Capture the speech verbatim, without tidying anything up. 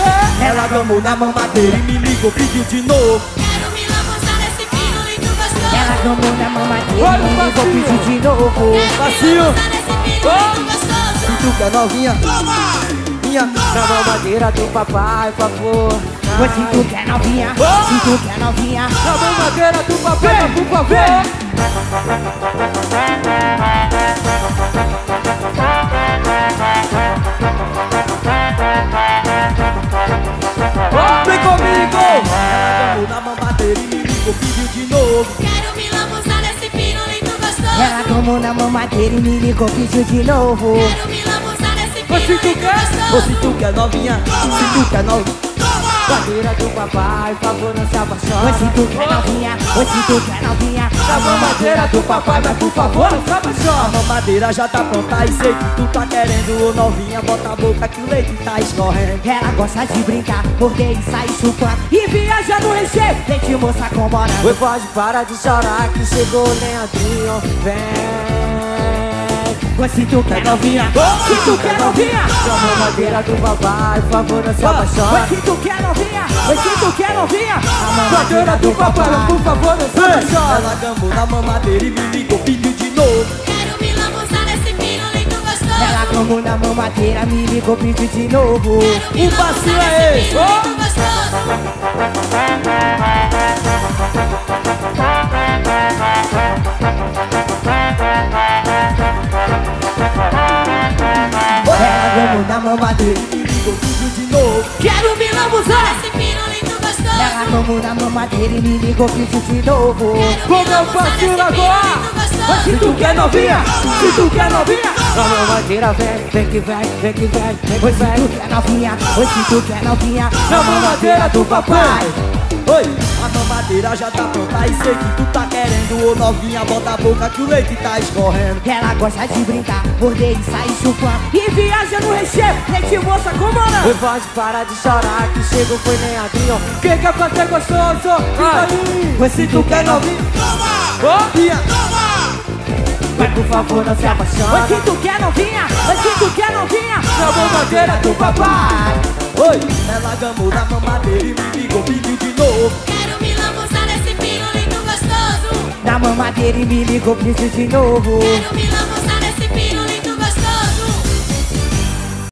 Ela gamou na mamadeira e me ligou, pediu de novo. Quero me lambuzar nesse pino lindo gostoso. Ela gamou na mamadeira e me ligou, pediu de novo. Passinho. Se tu quer novinha, minha Na mamadeira do papai, por favor. Pois se tu quer novinha, se tu quer novinha, na mamadeira do papai, por favor. Vem comigo! Ela gamou na mamadeira e me ligou, pediu de novo. Quero me lambuzar nesse pino lindo gostoso. ela gamou na mamadeira e me ligou, pediu de novo. Quero me lambuzar nesse pino Se tu lindo quer, ou gostoso. se tu quer novinha, se tu quer novinha. Mamadeira do papai, por favor, não se apaixone. Pois se tu quer novinha, pois se tu quer novinha, Na mamadeira do papai, mas por favor, não se apaixone. A mamadeira já tá pronta e sei que tu tá querendo. Ô novinha, bota a boca que o leite tá escorrendo. ela gosta de brincar, morder e sair chupando e viaja no recheio, leite moça com morango. Oi, pode parar de chorar que chegou o Leandrinho, vem. Pois se tu quer novinha, se tu quer novinha, Na mamadeira do papai, por favor, não se pois apaixone. se tu quer novinha, pois se tu quer novinha, a Mamadeira do papai, por favor, não se apaixone. Ela apaixone. gamou na mamadeira e me ligou, pediu de novo. Quero me lambuzar nesse pino lindo gostoso. Ela como na mamadeira me ligou, pediu de novo. Quero me O passinho lambuzar é nesse esse. pino lindo gostoso. Ela como na mamadeira, Me ligou, pediu de novo. quero me lambuzar. Nesse pino lindo gostoso. Ela como na mamadeira e me ligou, pediu de novo. Como eu faço agora? Pois se tu quer novinha, se tu quer novinha, Na mamadeira vem, vem que vem, vem que vem, vem pois que se tu vem. quer novinha, pois se tu quer novinha, Na mamadeira do papai. Oi, a mamadeira já tá pronta e sei que tu tá querendo. Ô novinha, bota a boca que o leite tá escorrendo. ela gosta de brincar, morder e sair chupando e viaja no recheio, leite moça com morango. Oi, pode parar de chorar que chegou foi Leandrinho. Quem quer fazer gostoso? Fica aí. Pois se tu quer novinha, Novinha. mas por favor não se apaixone. Pois se tu quer novinha, pois se tu quer novinha, Na mamadeira do papai. Oi, ela gamou na mamadeira e me ligou, pediu de novo. Quero me lambuzar nesse pino lindo gostoso. na mamadeira e me ligou, pediu de novo. Quero me lambuzar